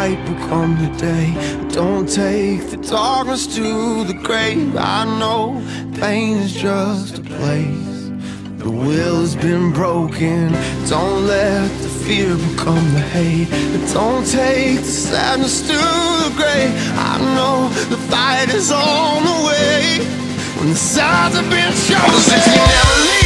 night become the day. Don't take the darkness to the grave. I know pain is just a place. The will has been broken. Don't let the fear become the hate. Don't take the sadness to the grave. I know the fight is on the way. When the sides have been chosen, you never leave.